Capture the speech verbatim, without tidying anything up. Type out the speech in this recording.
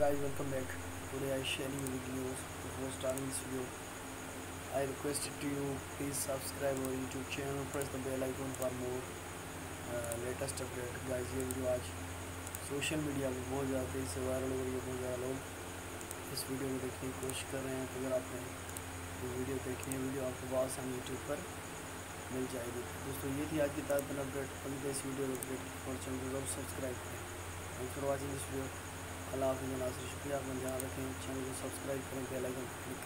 guys, welcome back. Today I share new videos. Before starting this video, I requested to you please subscribe our YouTube channel, press the bell icon for more uh, latest update. Guys, ये video आज social media में बहुत ज़्यादा तेज़ी से viral हो रही है। बहुत ज़्यादा लोग इस वीडियो को देखने की कोशिश कर रहे हैं। तो अगर आपने ये वीडियो देखनी है, वीडियो आपको बहुत आसानी यूट्यूब पर मिल जाएगी। दोस्तों, ये थी आज की ताज़ा अपडेट। अभी तो इस वीडियो को अपडेट और चैनल को जरूर सब्सक्राइब करें। Thanks for watching this video. अल्लाह हाफ़िज़। शुक्रिया, अपना ध्यान रखें, चैनल को सब्सक्राइब करें, बेल आइकन क्लिक